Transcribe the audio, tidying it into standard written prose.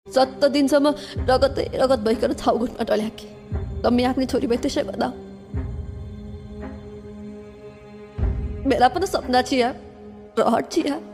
7 दिनसम्म रगतै रगत भइकन छाउगुटमा टल्याके तम्मी आफ्नी छोरी भए त्यसै गर्दा मेरा पनि सपना छिया रहर छिया